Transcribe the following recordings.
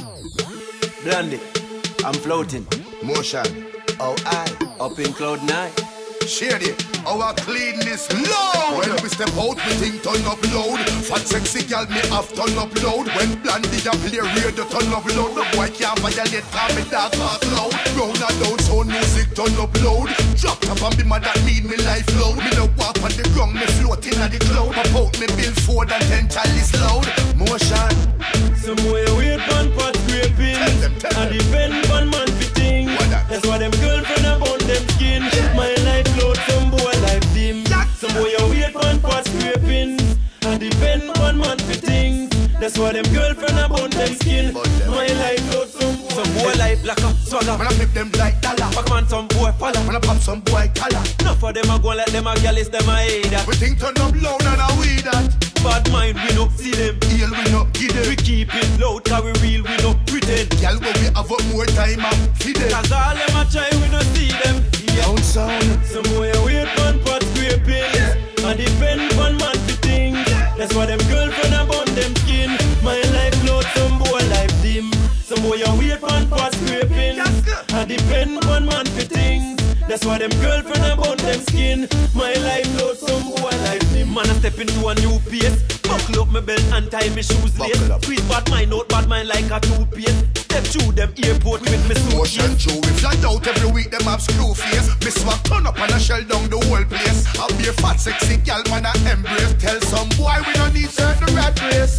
Blondie, I'm floating. Motion. Oh, I up in cloud nine. Shady, our cleanness loud. When we step out, we think turn up loud. Fat sexy gal me have turn up loud. When Blondie a play radio turn up loud. No boy can't violate call me dark heart loud. Round and down sound music turn up loud. Drop top and be mad that mean me life loud. Me no walk on the ground, me floating at the cloud. Pop out me bill 4 and 10 chalice loud. Motion. Somewhere weird pan pot scraping. And depend on man fitting. That's why them girlfriend about them skin. My life load, some boy life dim. Some boy a weird pan pot scraping. And depend on man fitting. That's why them girlfriend about them skin. My life load, some boy life like a swagger. When I flip them like dollar. Back man some boy follow. When I pop some boy collar. Enough of them a go like them a gal is them a hater. We think turn up loud and a we that. Bad mind we no see them. Heal we no give them. We keep it loud cause we real we no pretend. Gal when we have up more time and feed them. Cause all them a try we no see them. Sound. Some boy a weird pan pot scraping. And depend on man fitting. That's why them girlfriend about them skin. My life load, some boy life dim. Some boy a weird pan pot scraping. And depend on man fitting. That's why them girlfriend about them skin. My life load, some boy life dim. Man I step into a new pace. Buckle up my belt and tie my shoes lace. Squeeze bad mind out, bad mind like a toothpaste. Step through them airport with me Motion suitcase. true, we fly out every week, them have screw face. Me swap turn up and I shell down the whole place. I'll be a fat sexy gal man I embrace. Tell some boy we don't need certain rat race.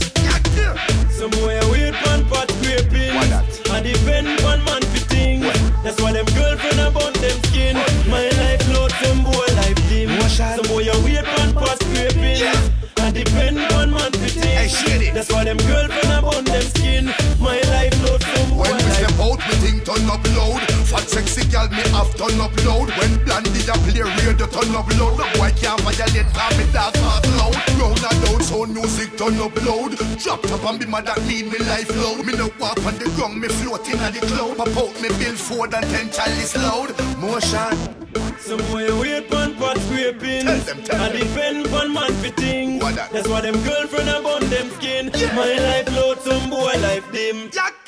Some boy a weird pan pot scraping. Why that? And depend on man fitting. That's why them girlfriend about them skin. My life load, some boy life dim. Some boy a weird pan pot scraping. And depend on man fitting. Hey, shady. That's why them girlfriend about them skin. My life load, some boy When we life step out, we think turn up loud. Fat sexy gal me have turn up loud. When Blondie a play radio turn up loud. No boy can't violate call me dark heart loud. Round and down sound music turn up loud. Drop top and be mad that mean me life loud. Me no walk on the ground, me floating at the cloud. Pop out me bill 4 and 10 chalice loud. Motion. some boy a weird pan pot scraping. Tell And them. depend on man fitting. What that? That's why them girlfriend about them skin. My life load, some boy life dim.